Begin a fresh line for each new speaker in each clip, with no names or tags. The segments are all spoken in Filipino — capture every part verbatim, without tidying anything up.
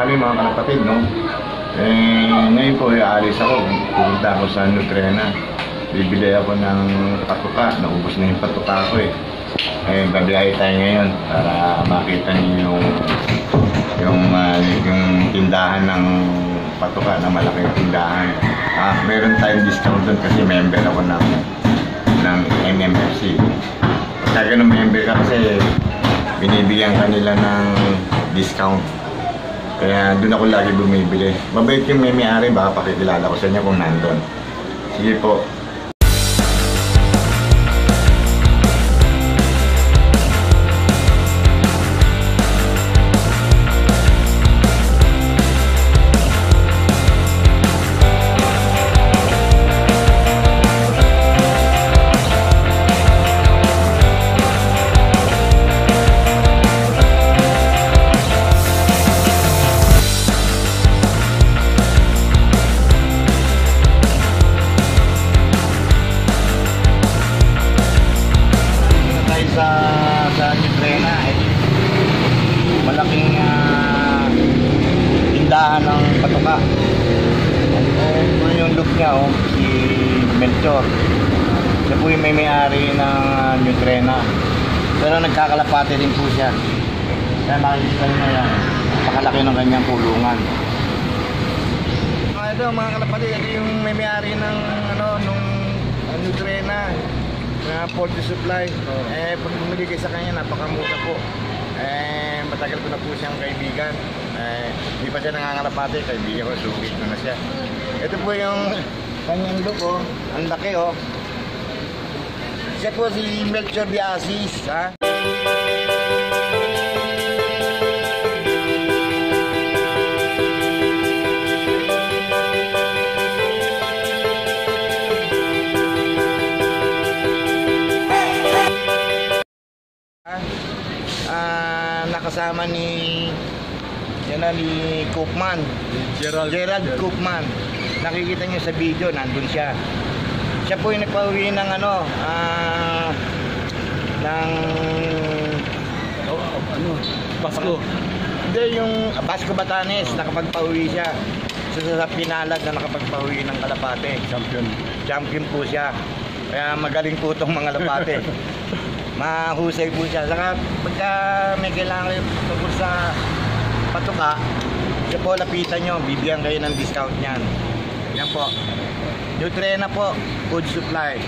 tanghali mga kalapatid, no? Eh, ngayon po, aalis ako. Pupunta ako sa Nutrena. Bibili ako ng patuka. Naubos na yung patuka ko eh. Eh, babiyahe tayo ngayon para makita niyo yung yung, uh, yung tindahan ng patuka na malaking tindahan. Ah, meron tayong discount doon kasi member ako ng ng M M F C. Pagka ganun member ka kasi binibigyan kanila ng discount. Kaya doon ako lagi bumibili. Mabait yung may-ari, baka pakikilala ko sa inyo kung nandun. Sige po. sa sa Nutrena eh, malaking uh, tindahan ng patuka. Eh, ito yung look niya, oh, si Melchor. Siya po yung may-may-ari ng uh, Nutrena. Pero nagkakalapate rin po siya. Kaya makikita niyo yan, napakalaki ng kanyang kulungan. Ah, ito mga kalapate, ito yung may-may-ari ng ano, nung uh, Nutrena na poultry supply. Oh. Eh, pag bumili kayo sa kanya, napakamura po. Eh, matagal ko na po siyang kaibigan. Eh, hindi pa siya nangangalapate, kaibigan ko, sukit na na siya. Ito po yung kanyang look, oh. Ang laki, oh. Siya po si Melchor de Asis, ha? Uh, nakasama ni yan na, ni Koopman, Gerald, Gerald Koopman. Nakikita niyo sa video, nandun siya. Siya po yung nagpauwi ng ano, uh, ng oh, oh, ano, Basco. Hindi, yung uh, Basco Batanes, nakapagpauwi siya. So, sa Pinalad na nakapagpauwi ng kalapate. Champion. Champion po siya. Kaya magaling po itong mga kalapate. Mahusay po siya. Saka pagka may kailangan kayo tungkol sa patuka, siya po lapitan nyo, bibigyan kayo ng discount niyan. Yan po. Nutrena po, food supply.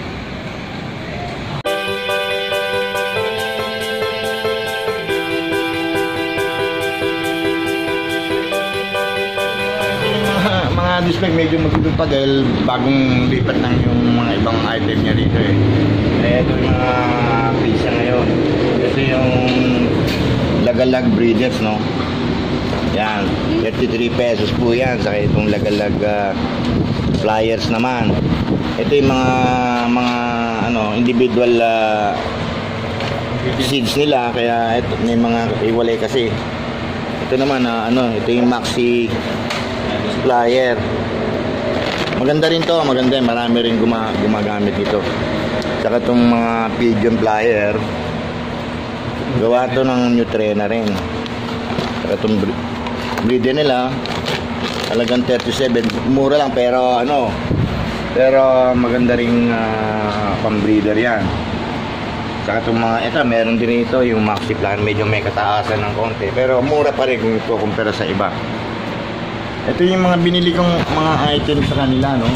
Mga display medyo magiging pa dahil bagong lipat lang yung mga ibang item niya dito eh. Eh, ito yung mga pizza ngayon. Ito yung Lagalag Breeders, no? Yan, thirty-three pesos po yan. Saka itong Lagalag uh, Flyers naman. Ito yung mga mga ano, individual uh, seeds nila. Kaya ito, may mga iwalay kasi. Ito naman, uh, ano, ito yung Maxi Flyer. Maganda rin to, maganda. Marami rin guma gumagamit ito. Saka itong mga pigeon flyer, gawa to ng Nutrena rin. Saka itong breeder nila, talagang thirty-seven. Mura lang pero ano, pero maganda rin uh, pang breeder yan. Saka itong mga, ito meron din ito yung Maxi Plan, medyo may kataasan ng konti, pero mura pa rin kung ito kumpara sa iba. Ito yung mga binili kong mga items sa kanila, no?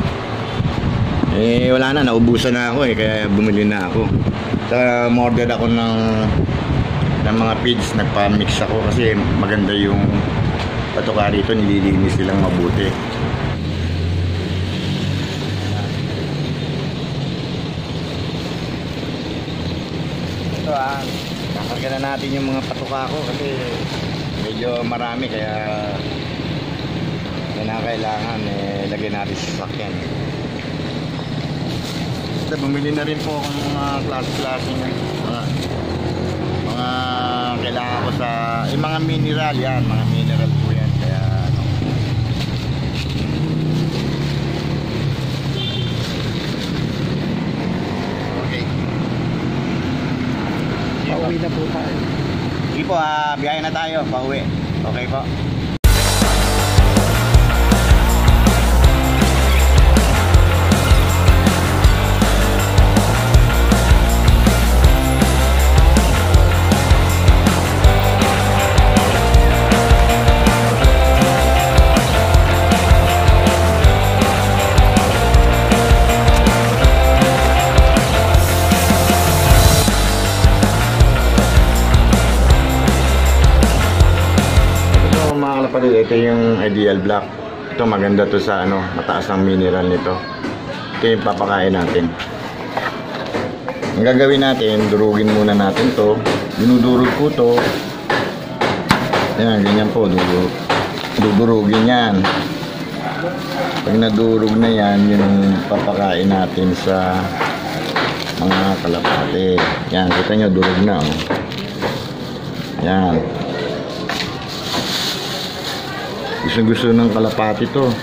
Eh, wala na, naubusan na ako eh, kaya bumili na ako. Saka order ako ng ng mga feeds, nagpa-mix ako kasi maganda yung patuka rito, nililinis silang mabuti. Ito ah, kakarga na natin yung mga patuka ko kasi medyo marami kaya kailangan eh, lagyan natin sa sakyan. Ito, bumili na rin po akong mga klase-klase ng mga, mga kailangan ko sa eh, mga mineral yan, mga mineral po yan. Kaya ano, okay, pauwi na po tayo. Sige po, ah, biyahe na tayo, pauwi. Okay po. solid. Ito yung ideal black. Ito maganda to sa ano, mataas ang mineral nito. Ito yung papakain natin. Ang gagawin natin, durugin muna natin to. Dinudurog ko to. Ayan, ganyan po. Dudurog. Dudurugin yan. Pag nadurog na yan, yung papakain natin sa mga kalapate. Yan, kita nyo, durog na. Oh. Yan. Gusto-gusto ng kalapate to.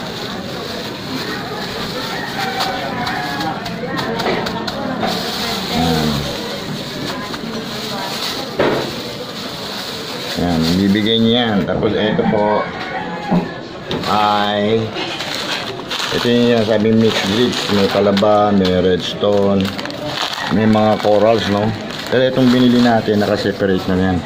Yan, bibigay niya yan. Tapos ito po ay ito yung sabi mixed grits. May kalaba, may redstone, may mga corals, no? Pero itong binili natin, naka-separate na yan.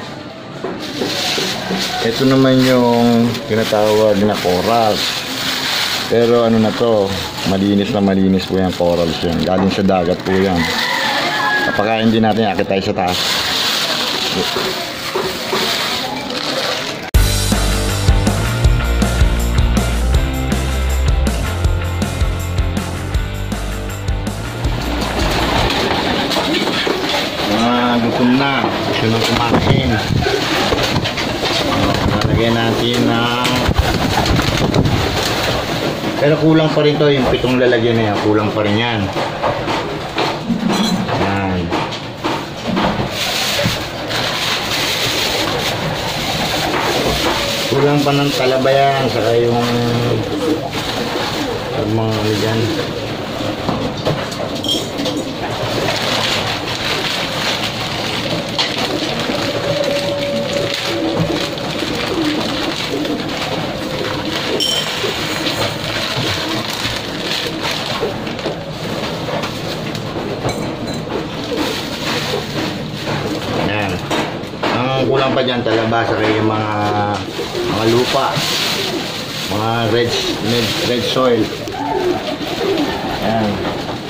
Ito naman yung tinatawag na corals. Pero ano na to, malinis na malinis po yung corals yan. Galing sa dagat po yan. Kapakain din natin, akit tayo sa taas. Gutom na, gusto nang kumain. Nalagyan natin na pero kulang pa rin to, yung pitong lalagyan na yan, kulang pa rin yan. Yan. Kulang pa ng talabayan, saka yung yung mga ano dyan. Kulang pa dyan talaba sa yung mga mga lupa, mga red red, red soil. Yan.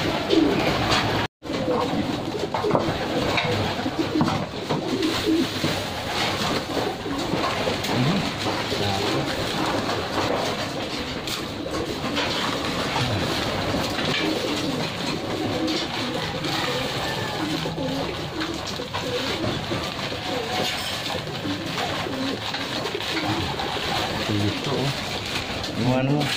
Ito oh. Yung ano mo.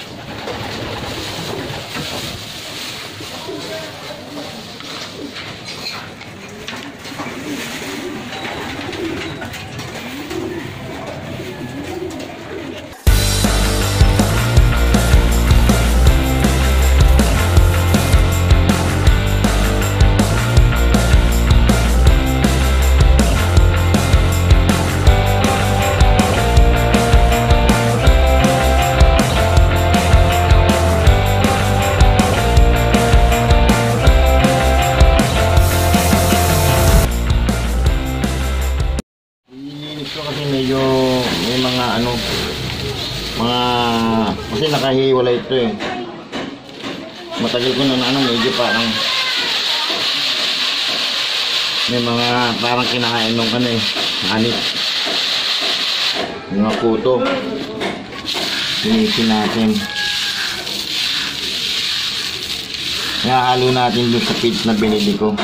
Kasi medyo may mga ano mga kasi nakahiwalay ito eh, matagal ko na na ano, medyo parang may mga parang kinakain nung ano eh, anit, mga kuto. Sinisin natin, ihahalo natin doon sa feeds na binili ko.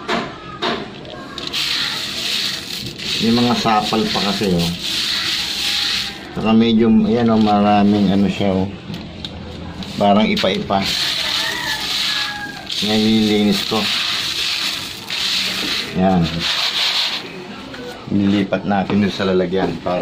May mga sapal pa kasi oh. Saka medyo, ayan oh, maraming ano siya oh. Parang ipa-ipa. Nililinis ko. Yan. Nilipat natin doon sa lalagyan para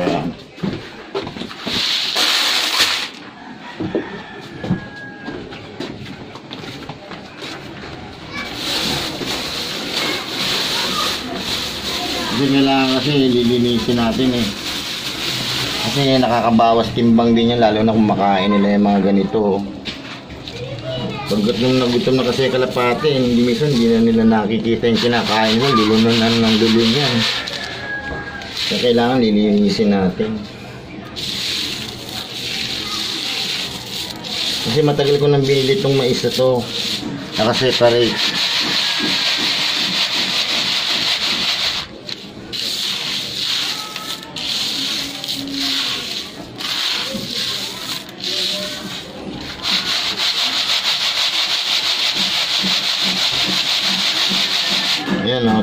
kasi kailangan kasi lilinisin natin eh. Kasi nakakabawas timbang din yan, lalo na kung makain nila yung mga ganito. Pagkat nung nagutom na kasi kalapate, hindi minsan hindi na nila nakikita yung kinakain mo, lulunan na ng lulun yan. Kaya kailangan lilinisin natin. Kasi matagal ko nang binili itong mais na to, nakaseparate.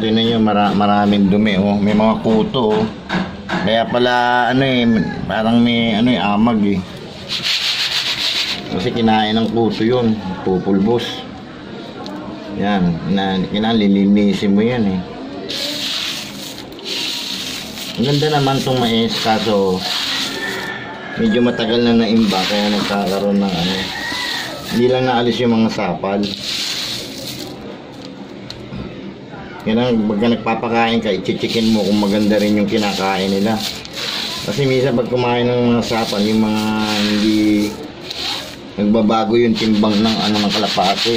tingnan nyo, mara maraming dumi, oh. May mga kuto, oh. Kaya pala, ano eh, parang may, ano eh, amag eh. Kasi kinain ng kuto yun, pupulbos. Yan, na, kinalilinisin mo yan eh. Ang ganda naman itong mais, kaso medyo matagal na naimba, kaya nagkakaroon ng ano. Hindi lang naalis yung mga sapal. Yan ang, pagka nagpapakain ka, i-chickin mo kung maganda rin yung kinakain nila. Kasi minsan pag kumain ng mga sapal, yung mga hindi nagbabago yung timbang ng ano ng kalapate.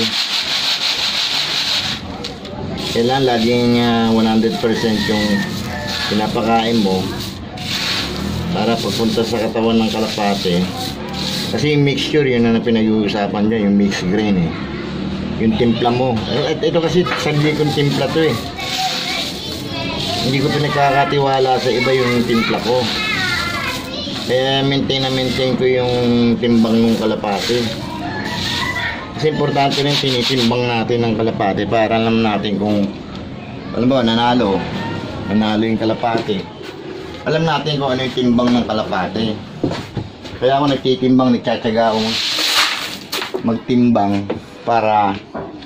Kailangan laging uh, one hundred percent yung pinapakain mo para papunta sa katawan ng kalapate. Kasi yung mixture, yun na pinag-uusapan dyan, yung mixed grain eh. Yung timpla mo. Eh, ito kasi sagli kong timpla to eh. Hindi ko pinagkakatiwala sa iba yung timpla ko. Kaya maintain na maintain ko yung timbang ng kalapate. Kasi importante rin tinitimbang natin ng kalapate para alam natin kung alam ba, nanalo nanalo yung kalapate. Alam natin kung ano yung timbang ng kalapate. Kaya ako nagtitimbang, nagtsatsaga akong magtimbang para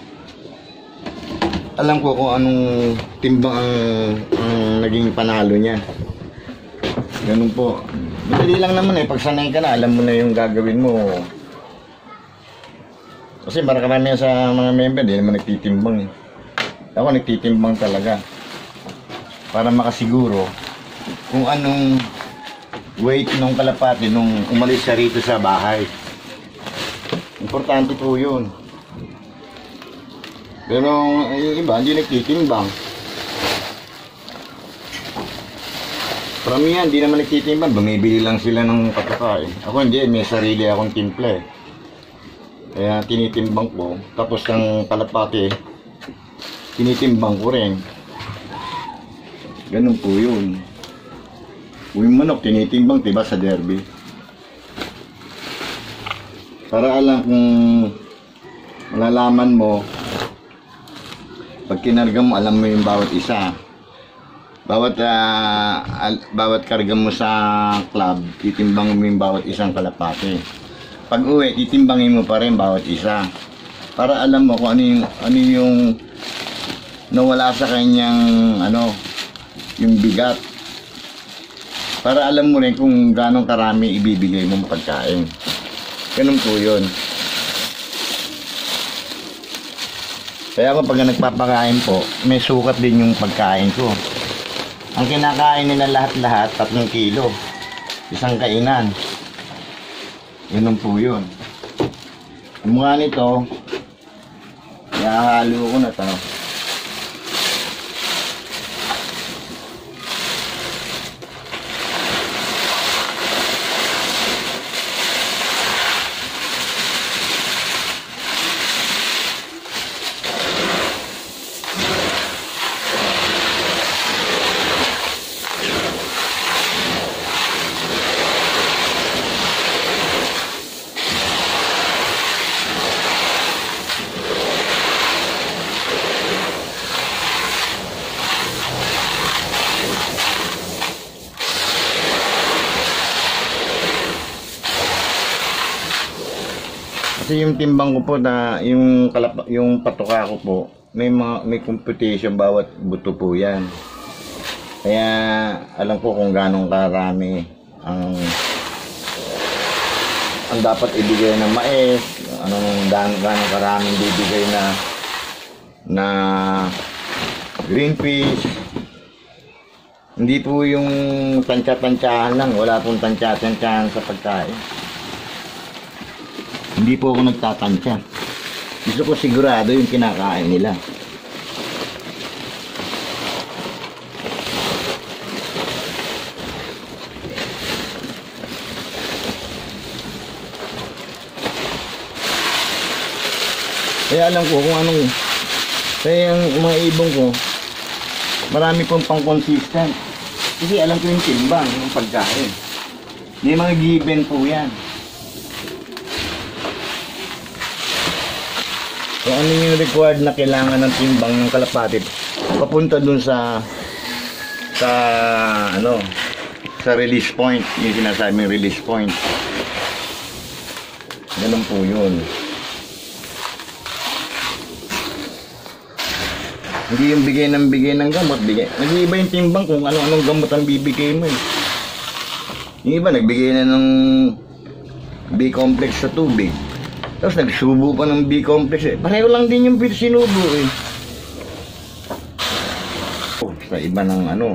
alam ko kung anong timbang ang, ang naging panalo niya. Ganun po. Madali lang naman eh, pag sanay ka na, alam mo na yung gagawin mo. Kasi para karamihan sa mga member, di naman nagtitimbang eh. Ako nagtitimbang talaga. Para makasiguro kung anong weight ng kalapate nung umalis siya rito sa bahay. Importante po yun. Pero yung iba, hindi nagtitimbang. Karamihan, hindi naman nagtitimbang. Bumibili lang sila ng pagkakain. Ako hindi, may sarili akong timpla eh. Kaya tinitimbang ko. Tapos ng kalapate, tinitimbang ko rin. Ganun po yun. Yung manok, tinitimbang, diba, sa derby. Para alam kung malalaman mo, pag kinarga mo, alam mo yung bawat isa. Bawat, uh, al bawat karga mo sa club, titimbang mo yung bawat isang kalapate. Pag uwi, titimbangin mo pa rin bawat isa. Para alam mo kung ano yung, ano yung nawala sa kanyang, ano, yung bigat. Para alam mo rin kung gano'ng karami ibibigay mong pagkain. Ganun po yun. Kaya ako pag nagpapakain po, may sukat din yung pagkain ko. Ang kinakain nila lahat-lahat, tatlong kilo. Isang kainan. Ganun po yun. Ang mukha nito, ihahalo ko na ito. Kasi yung timbang ko po na yung kalap yung patuka ko po, may mga, may competition bawat buto po 'yan. Kaya alam ko kung gaano karami ang ang dapat ibigay ng mais, anong gaano karaming bibigay na na green fish. Hindi po yung tansya-tansyahan lang, wala pong tansya-tansyahan sa pagkain. Hindi po ako nagtatansya. Gusto ko sigurado yung kinakain nila. Kaya alam ko kung anong, kaya yung mga ibong ko, marami pong pang-consistent. Kasi alam ko yung timbang, yung pagkain. May mga given po yan. Kung ano yung required na kailangan ng timbang ng kalapate, papunta dun sa sa ano sa release point, yung sinasabing release point. Ganun po yun. Hindi yung bigay ng bigay ng gamot, bigay. Nag-iiba yung timbang kung ano-anong gamot ang bibigay mo eh. Yung iba nagbigay na ng B-complex sa tubig. Tapos nagsubo pa ng B-complex eh. Pareho lang din yung sinubo eh. Sa iba ng ano.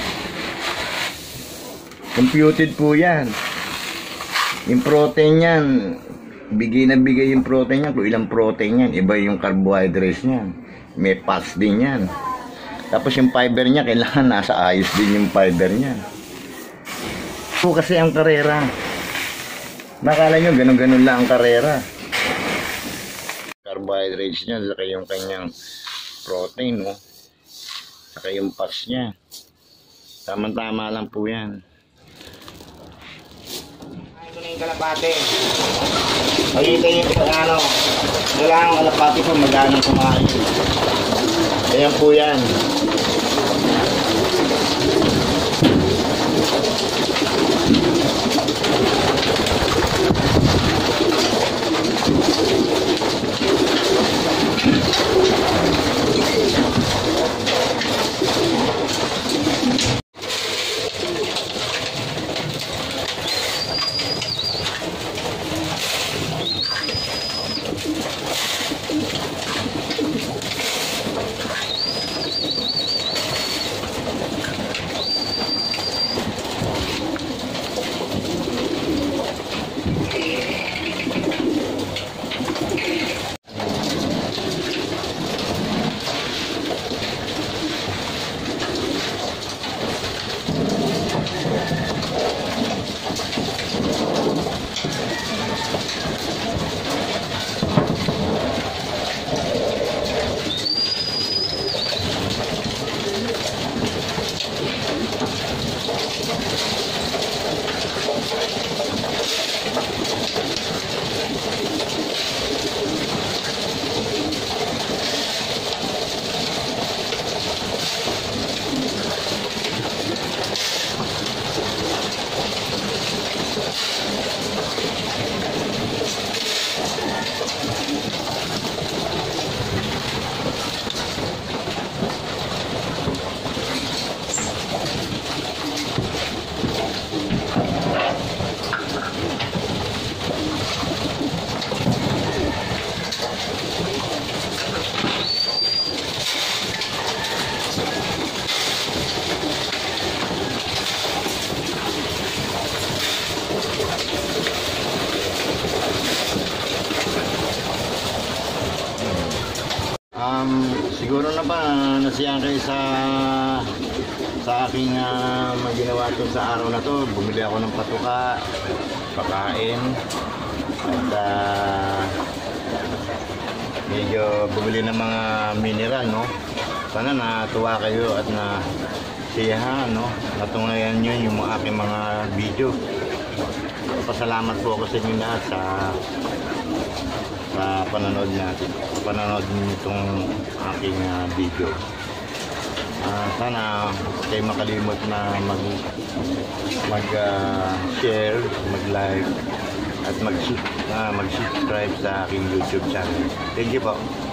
Computed po yan. Yung protein yan, bigay na bigay yung protein yan. Kung ilang protein yan, iba yung carbohydrates niyan. May fats din yan. Tapos yung fiber niya, kailangan nasa ayos din yung fiber niya. Po kasi ang karera. Nakala nyo, ganun-ganun lang ang karera. Carbohydrates niya, saka yung kanyang protein, no? Saka yung fats niya. Tama-tama lang po yan. Ito na yung kalapate. Makita nyo kung ano. Wala ang kalapate po, magandang kumain. Ayan po yan. Um, siguro na ba nasiyahan kayo sa sa aking uh, maginawa to sa araw na to. Bumili ako ng patuka, pakain, at uh, medyo bumili ng mga mineral, no? Sana natuwa kayo at na siyahan, no? Natungayan nyo yung aking mga video. Pasalamat po ako sa inyo lahat sa sa panonood natin, panonood nitong aking uh, video. Uh, sana kayo makalimot na mag mag uh, share, mag like at mag uh, mag subscribe sa aking YouTube channel. Thank you po.